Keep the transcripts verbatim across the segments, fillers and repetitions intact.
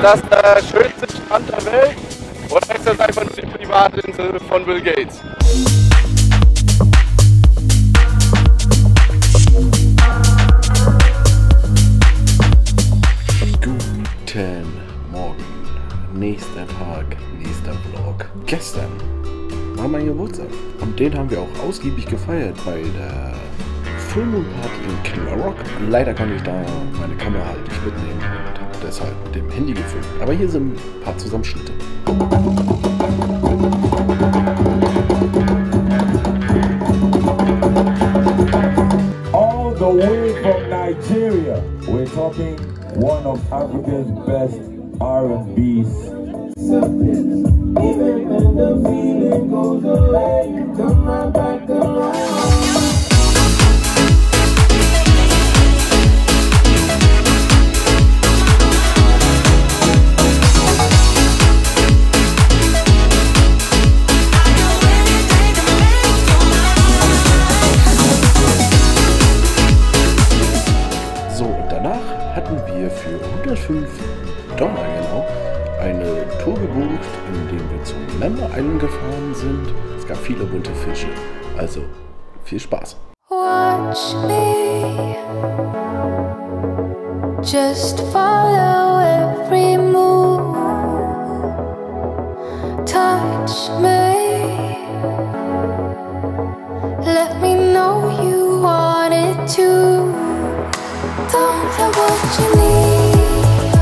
das der schönste Strand der Welt oder ist das einfach nur die Privatinsel von Bill Gates? Guten Morgen, nächster Tag, nächster Vlog. Gestern war mein Geburtstag und den haben wir auch ausgiebig gefeiert bei der Full Moon Party in Knarrock. Leider kann ich da meine Kamera halt nicht mitnehmen und habe deshalb mit dem Handy gefilmt. Aber hier sind ein paar Zusammenschnitte. All the way from Nigeria, we're talking one of Africa's best R and B's. Even when the feeling goes away, come right back around. So, und danach hatten wir für hundertfünf Dollar genau eine Tour gebucht, in der wir zum Member Island gefahren sind. Es gab viele bunte Fische, also viel Spaß. Watch me, just follow every move, touch me, let me know you want it too. Don't have what you need,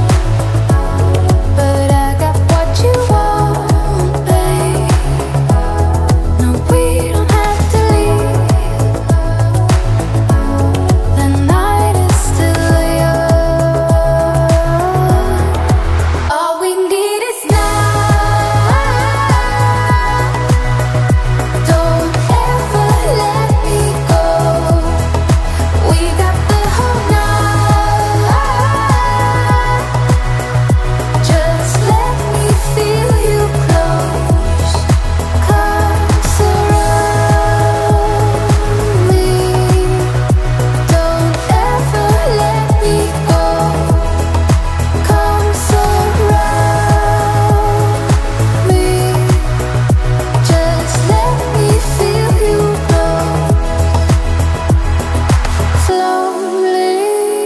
but I got what you want, babe. No, we don't have to leave. The night is still young. All we need is now. Don't ever let me go. We got the whole night. Just let me feel you close. Come surround me. Don't ever let me go. Come surround me. Just let me feel you close. Slowly.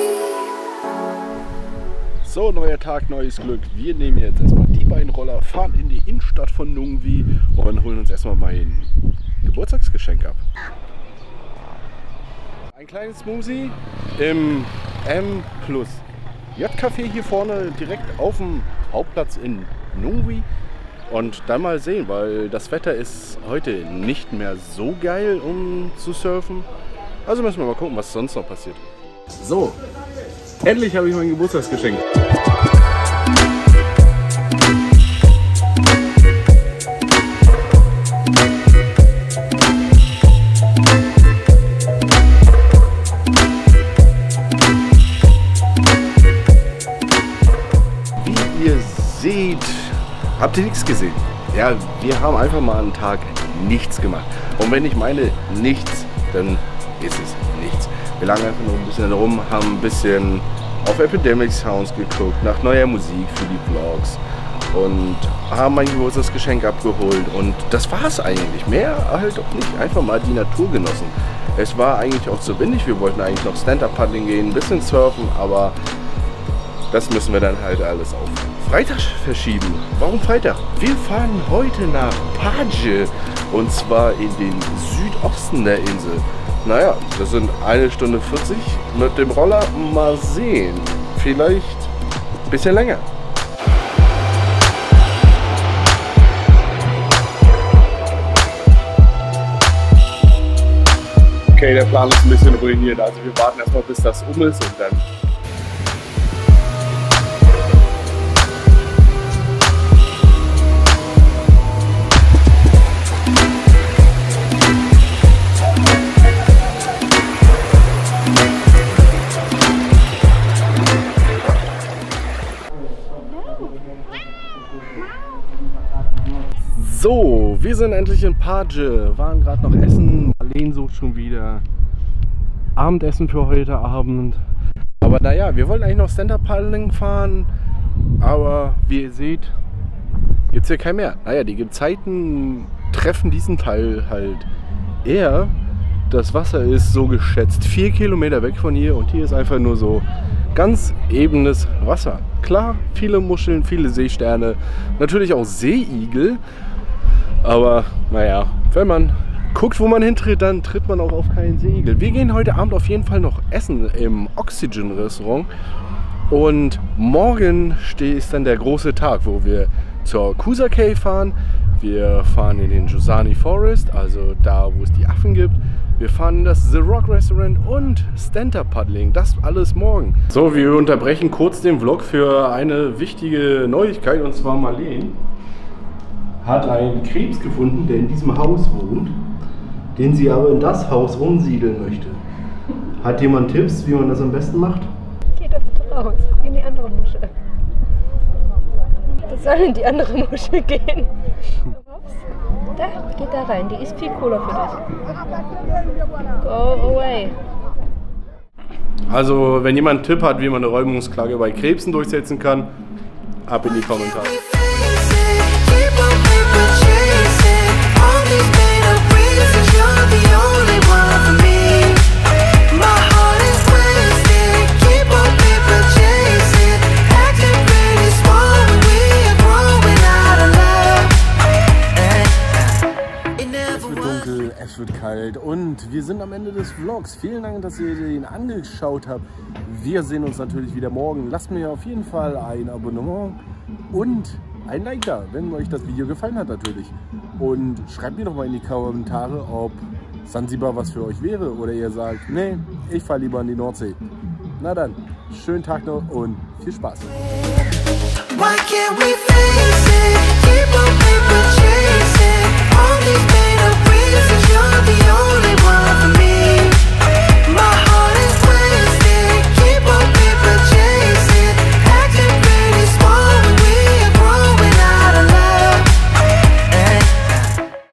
So, neuer Tag, neues Glück. Wir nehmen jetzt erstmal die beiden Roller, fahren in die Innenstadt von Nungwi und holen uns erstmal mein Geburtstagsgeschenk ab. Ein kleines Smoothie im M plus J Café hier vorne direkt auf dem Hauptplatz in Nungwi. Und dann mal sehen, weil das Wetter ist heute nicht mehr so geil, um zu surfen. Also müssen wir mal gucken, was sonst noch passiert. So, endlich habe ich mein Geburtstagsgeschenk. Wie ihr seht, habt ihr nichts gesehen. Ja, wir haben einfach mal einen Tag nichts gemacht. Und wenn ich meine nichts, dann ist es nichts. Wir lagen einfach nur ein bisschen rum, haben ein bisschen auf Epidemic Sounds geguckt, nach neuer Musik für die Vlogs und haben mein Geburtstagsgeschenk abgeholt und das war es eigentlich. Mehr halt auch nicht, einfach mal die Natur genossen. Es war eigentlich auch zu windig, wir wollten eigentlich noch Stand-Up-Paddling gehen, ein bisschen surfen, aber das müssen wir dann halt alles auf Freitag verschieben. Warum Freitag? Wir fahren heute nach Paje und zwar in den Südosten der Insel. Naja, das sind eine Stunde vierzig mit dem Roller. Mal sehen. Vielleicht ein bisschen länger. Okay, der Plan ist ein bisschen ruiniert. Also wir warten erstmal, bis das um ist und dann... So, wir sind endlich in Paje, waren gerade noch essen, Marlene sucht schon wieder Abendessen für heute Abend. Aber naja, wir wollten eigentlich noch Stand-Up-Paddling fahren Aber wie ihr seht, gibt es hier kein Meer. Naja, die Gezeiten treffen diesen Teil halt eher. Das Wasser ist so geschätzt vier Kilometer weg von hier und hier ist einfach nur so ganz ebenes Wasser. Klar, viele Muscheln, viele Seesterne, natürlich auch Seeigel. Aber naja, wenn man guckt, wo man hintritt, dann tritt man auch auf keinen Seeigel. Wir gehen heute Abend auf jeden Fall noch essen im Oxygen Restaurant. Und morgen ist dann der große Tag, wo wir zur Coosa Cay fahren. Wir fahren in den Josani Forest, also da, wo es die Affen gibt. Wir fahren in das The Rock Restaurant und Stand-Up Paddling. Das alles morgen. So, wir unterbrechen kurz den Vlog für eine wichtige Neuigkeit. Und zwar Marlene hat einen Krebs gefunden, der in diesem Haus wohnt, den sie aber in das Haus umsiedeln möchte. Hat jemand Tipps, wie man das am besten macht? Geht doch bitte raus, in die andere Muschel. Das soll in die andere Muschel gehen. Ups. Da, geht da rein, die ist viel cooler für dich. Go away. Also, wenn jemand einen Tipp hat, wie man eine Räumungsklage bei Krebsen durchsetzen kann, ab in die Kommentare. Es wird kalt und wir sind am Ende des Vlogs. Vielen Dank, dass ihr den angeschaut habt. Wir sehen uns natürlich wieder morgen. Lasst mir auf jeden Fall ein Abonnement und ein Like da, wenn euch das Video gefallen hat natürlich. Und schreibt mir doch mal in die Kommentare, ob Sansibar was für euch wäre oder ihr sagt, nee, ich fahre lieber in die Nordsee. Na dann, schönen Tag noch und viel Spaß. Why can't we face it? Keep on